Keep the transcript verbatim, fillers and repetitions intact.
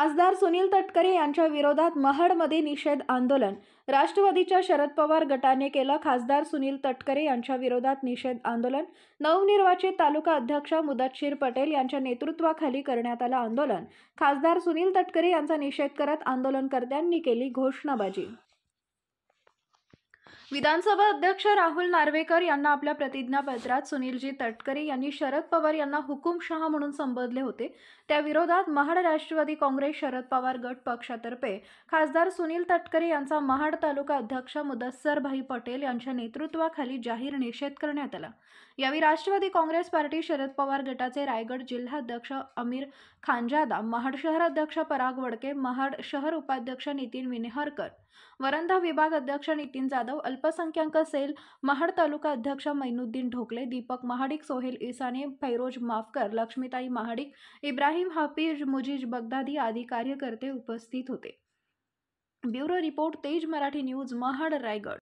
खासदार सुनील तटकरे यांच्या विरोधात महाडमध्ये निषेध आंदोलन. राष्ट्रवादीच्या शरद पवार गटाने केलं खासदार सुनील तटकरे यांच्या विरोधात निषेध आंदोलन. नवनिर्वाचित तालुका अध्यक्ष मुदतशीर पटेल यांच्या नेतृत्वाखाली करण्यात आलं आंदोलन. खासदार सुनील तटकरे यांचा निषेध करत आंदोलनकर्त्यांनी केली घोषणाबाजी. विधानसभा अध्यक्ष राहुल नार्वेकर यांना आपल्या प्रतिज्ञापत्रात सुनीलजी तटकरे यांनी शरद पवार यांना हुकुमशहा म्हणून संबोधले होते. त्या विरोधात महाड राष्ट्रवादी काँग्रेस शरद पवार गट पक्षातर्फे खासदार सुनील तटकरे यांचा महाड तालुका अध्यक्ष मुदस्सरभाई पटेल यांच्या नेतृत्वाखाली जाहीर निषेध करण्यात आला. यावेळी राष्ट्रवादी काँग्रेस पार्टी शरद पवार गटाचे रायगड जिल्हाध्यक्ष अमीर खानजादा, महाड शहराध्यक्ष पराग वडके, महाड शहर उपाध्यक्ष नितीन विनेहरकर, वरंधा विभाग अध्यक्ष नितीन जाधव, अल्पसंख्याक सेल महाड तालुका अध्यक्ष मैनुद्दीन ढोकले, दीपक महाडिक, सोहेल इसाने, फैरोज माफकर, लक्ष्मीताई महाडिक, इब्राहिम हाफिज, मुजीज बगदादी आदी कार्यकर्ते उपस्थित होते. ब्युरो रिपोर्ट, तेज मराठी न्यूज, महाड, रायगड.